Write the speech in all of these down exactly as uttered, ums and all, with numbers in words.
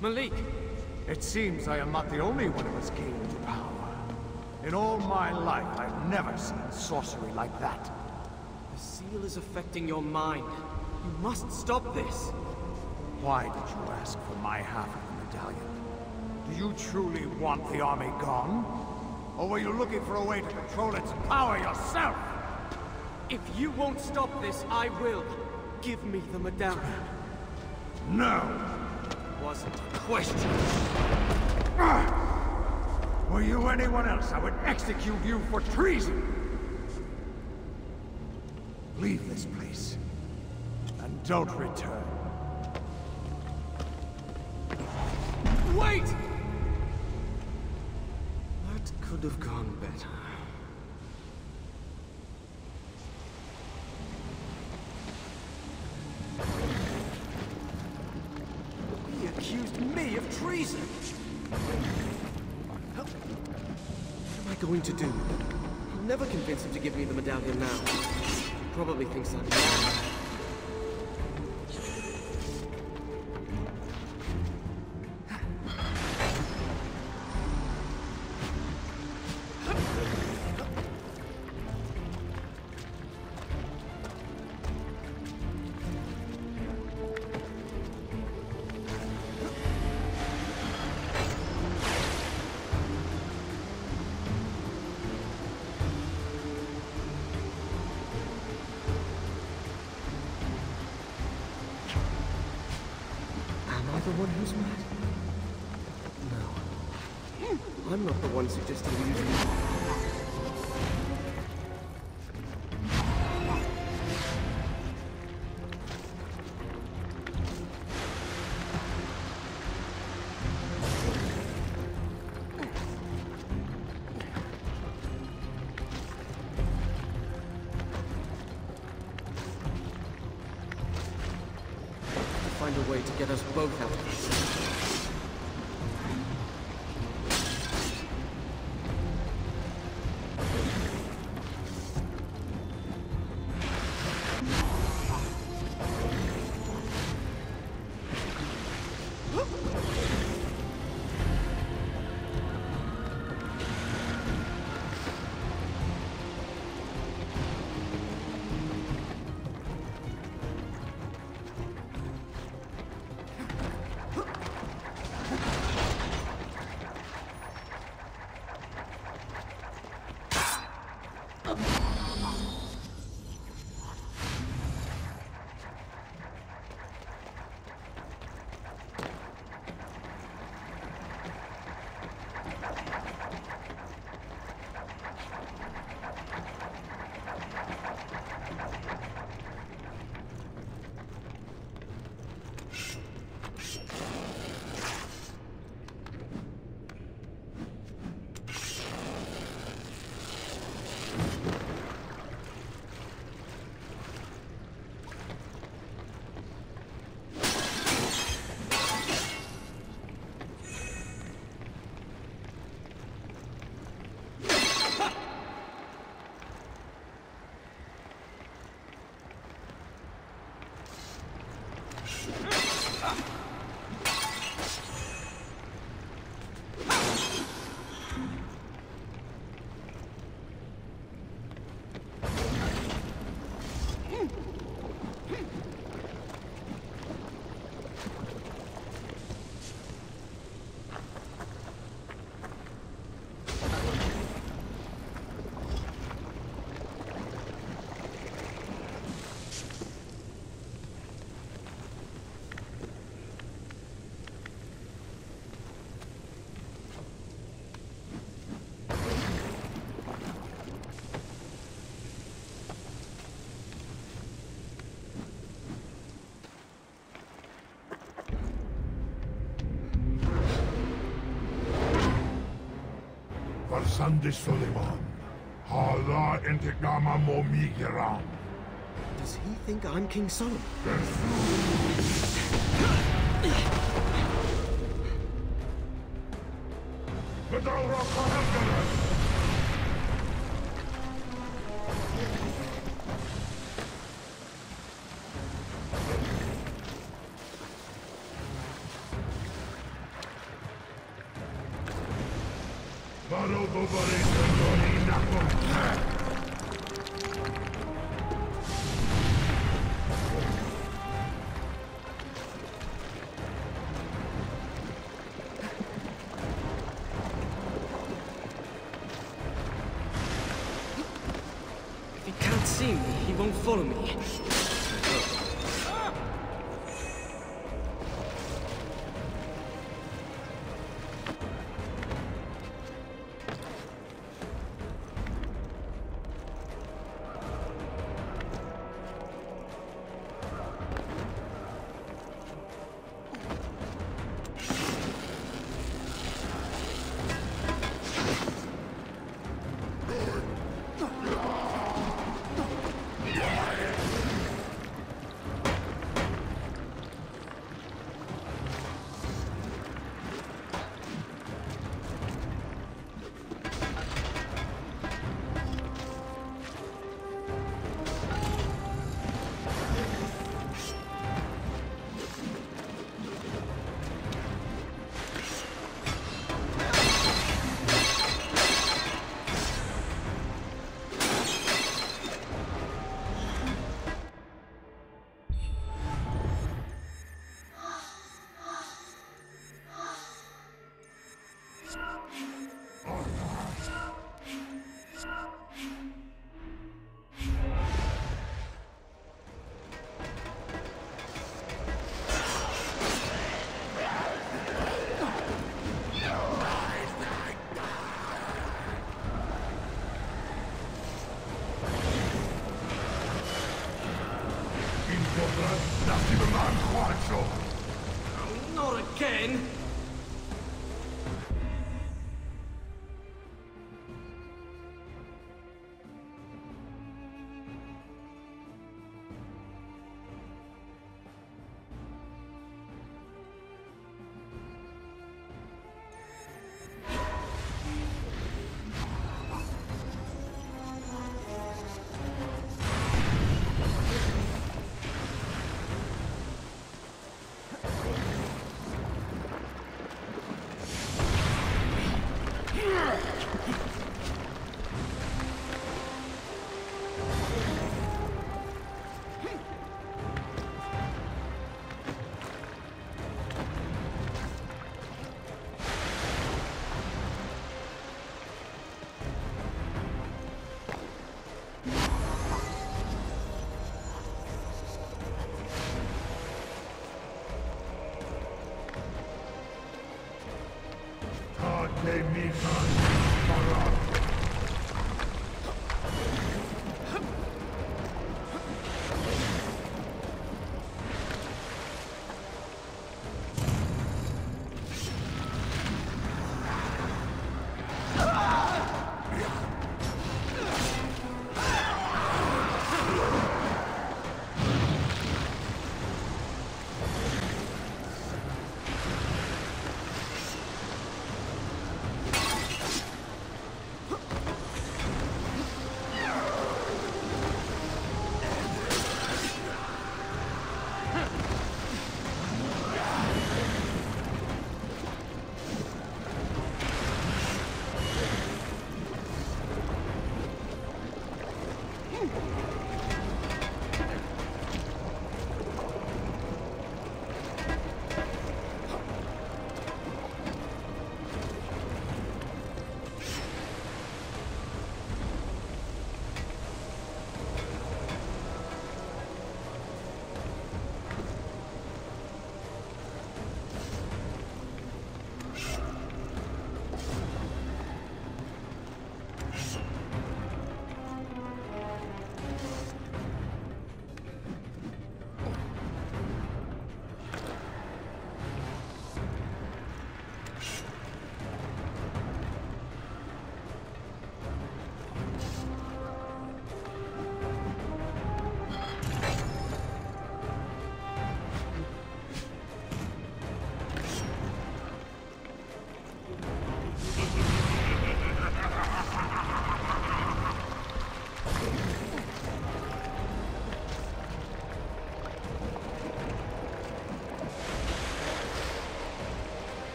Malik! It seems I am not the only one who has gained power. In all my life, I've never seen sorcery like that. The seal is affecting your mind. You must stop this. Why did you ask for my half of the medallion? Do you truly want the army gone? Or were you looking for a way to control its power yourself? If you won't stop this, I will. Give me the medallion. No! Wasn't a question. Were you anyone else, I would execute you for treason! Leave this place. And don't return. Wait! That could have gone better. He accused me of treason! What am I going to do? I'll never convince him to give me the medallion now. He probably thinks I'm mad. The one who's mad? No. I'm not the one suggesting we use it. Find a way to get us both out of this. Sandi Suleiman. Hala intikama mo migiran. Does he think I'm King Solomon? If he can't see me, he won't follow me. Not again!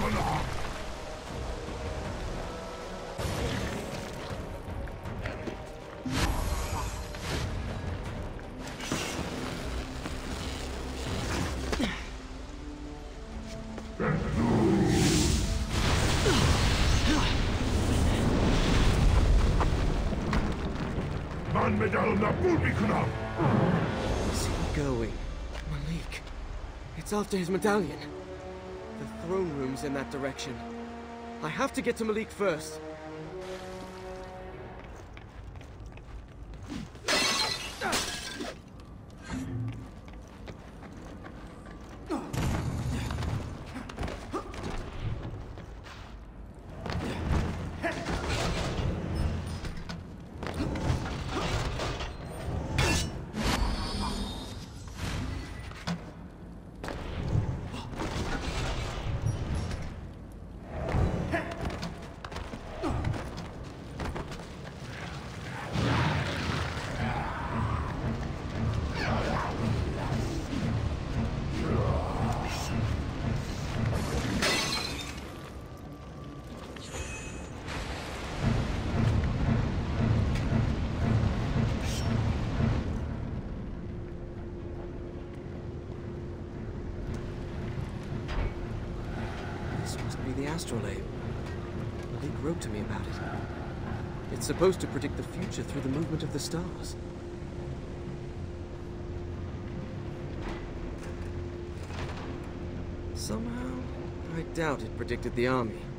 Kunam! Man medal na bulbi Kunam! Where's he going? Malik. It's after his medallion. The throne room's in that direction. I have to get to Malik first. The astrolabe. Malik wrote to me about it. It's supposed to predict the future through the movement of the stars. Somehow, I doubt it predicted the army.